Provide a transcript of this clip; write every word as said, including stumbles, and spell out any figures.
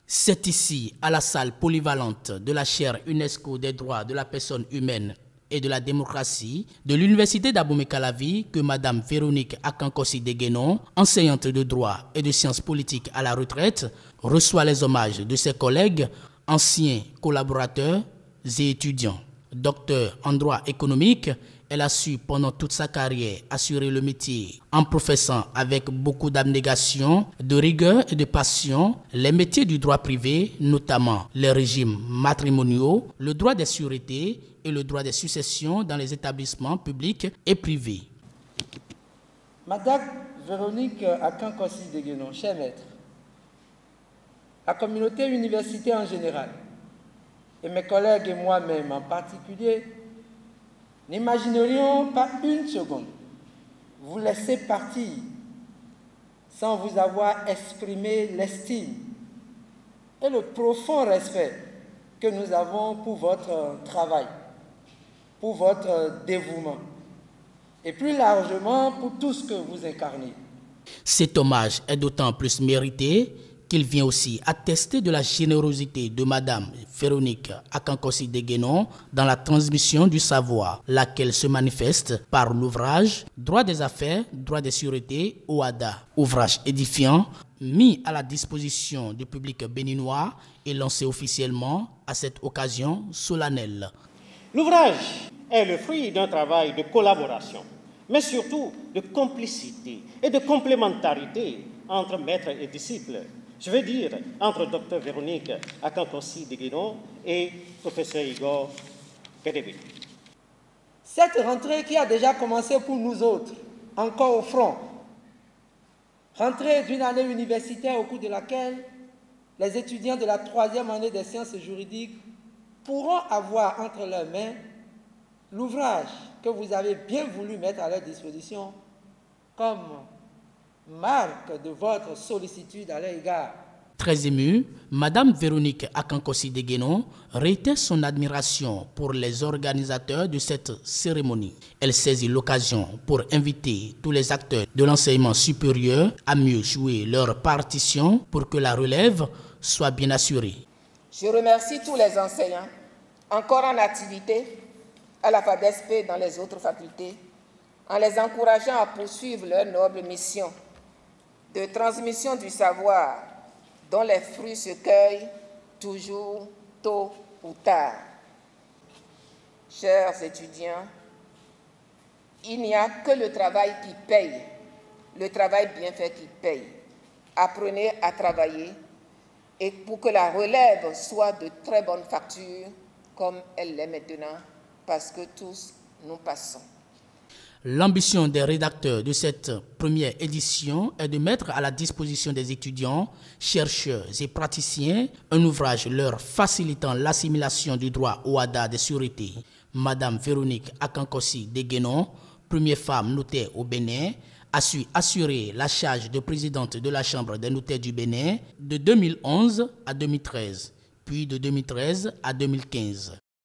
C'est ici, à la salle polyvalente de la chaire UNESCO des droits de la personne humaine et de la démocratie de l'Université d'Abomey-Calavi que Mme Véronique Akankosi-Deguenon, enseignante de droit et de sciences politiques à la retraite, reçoit les hommages de ses collègues, anciens collaborateurs et étudiants. Docteur en droit économique, elle a su pendant toute sa carrière assurer le métier en professant avec beaucoup d'abnégation, de rigueur et de passion les métiers du droit privé, notamment les régimes matrimoniaux, le droit des sûretés et le droit des successions dans les établissements publics et privés. Madame Véronique Akankosi-Deguenon, cher maître, la communauté universitaire en général et mes collègues et moi-même en particulier n'imaginerions pas une seconde vous laisser partir sans vous avoir exprimé l'estime et le profond respect que nous avons pour votre travail, pour votre dévouement et plus largement pour tout ce que vous incarnez. Cet hommage est d'autant plus mérité qu'il vient aussi attester de la générosité de Mme Véronique Akankosi-Deguenon dans la transmission du savoir, laquelle se manifeste par l'ouvrage « Droit des affaires, droit des sûretés, O A D A », ouvrage édifiant, mis à la disposition du public béninois et lancé officiellement à cette occasion solennelle. L'ouvrage est le fruit d'un travail de collaboration, mais surtout de complicité et de complémentarité entre maîtres et disciples. Je veux dire, entre Docteur Véronique Akankosi-Deguenon et Professeur Igor Kedebe. Cette rentrée qui a déjà commencé pour nous autres, encore au front, rentrée d'une année universitaire au cours de laquelle les étudiants de la troisième année des sciences juridiques pourront avoir entre leurs mains l'ouvrage que vous avez bien voulu mettre à leur disposition comme marque de votre sollicitude à leur égard. Très émue, Mme Véronique Akankosi-Deguenon réitère son admiration pour les organisateurs de cette cérémonie. Elle saisit l'occasion pour inviter tous les acteurs de l'enseignement supérieur à mieux jouer leur partition pour que la relève soit bien assurée. Je remercie tous les enseignants encore en activité à la FADESP dans les autres facultés en les encourageant à poursuivre leur noble mission de transmission du savoir dont les fruits se cueillent toujours tôt ou tard. Chers étudiants, il n'y a que le travail qui paye, le travail bien fait qui paye. Apprenez à travailler et pour que la relève soit de très bonne facture comme elle l'est maintenant, parce que tous nous passons. L'ambition des rédacteurs de cette première édition est de mettre à la disposition des étudiants, chercheurs et praticiens un ouvrage leur facilitant l'assimilation du droit au A D A des sûretés. Mme Véronique Akankosi-Deguenon, première femme notaire au Bénin, a su assurer la charge de présidente de la Chambre des notaires du Bénin de deux mille onze à deux mille treize, puis de deux mille treize à deux mille quinze.